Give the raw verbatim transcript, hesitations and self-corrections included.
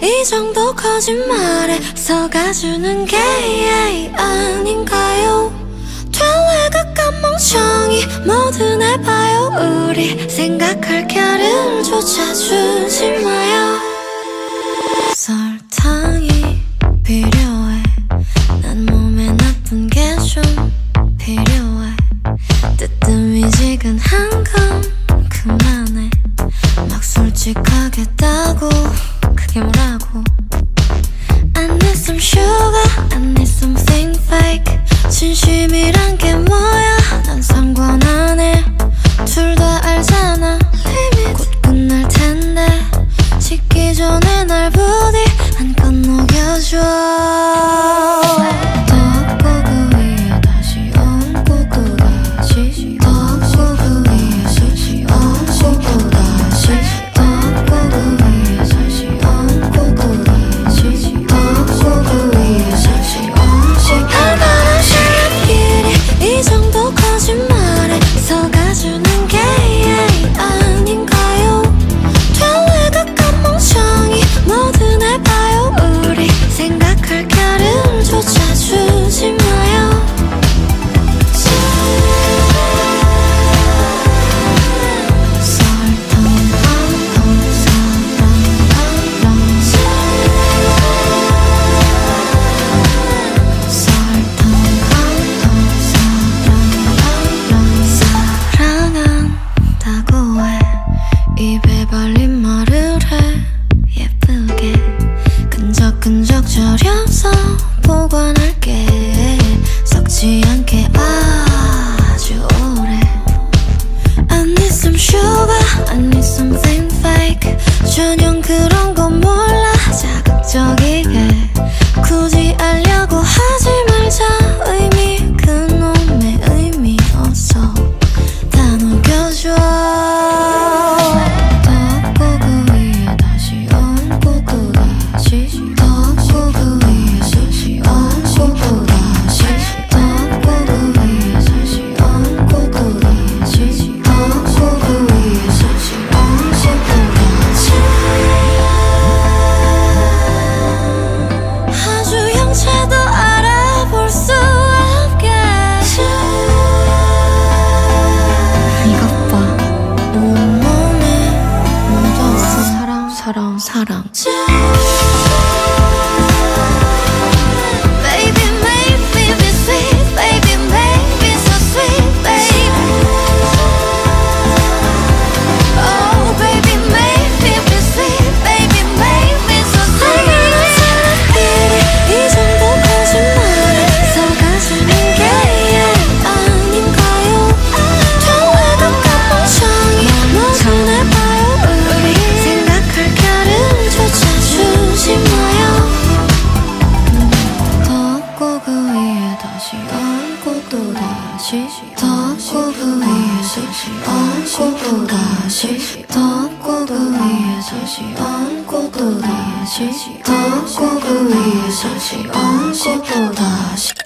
이 정도 거짓말에 속아주는 게 아닌가요? 될래각간 멍청이 뭐든 해봐요. 우리 생각할 겨를조차 주지 마요. 설탕이 필요해. 난 몸에 나쁜 게 좀 필요해. 뜨뜻미지근한 건 그만해. 막 솔직하겠다고 그게 뭐라고. I need some sugar, I need something fake. 진심이란 게 뭐야 난 상관 안 해. 둘 다 알잖아 곧 끝날 텐데 식기 전에 날 부디 한껏 녹여줘. 입에 발린 말을 해 예쁘게 끈적끈적 절여서 보관할게. 썩지 않게 아주 오래. I need some sugar, I need something fake. 전혀 그런 건 몰라 자극적이게. 굳이 알려고 하지 말자. 의미 그놈의 의미 없어. 다 녹여줘. 사랑 사랑 Baby make me be sweet. Baby make me so sweet baby. Oh baby make me be sweet. Baby make me so sweet. 이 정도 거짓말에 속아주는 게 아닌가요? 될래각간 멍청이 뭐든 해봐요. 우리 생각할 겨를조차 주지 마요. 덮고 그 위에 다시 얹고 또 다시 덮고 그 위에 다시 얹고 또 다시 덮고 그 위에 다시 얹고 또 다시 덮고 그 위에 다시 얹고 또 다시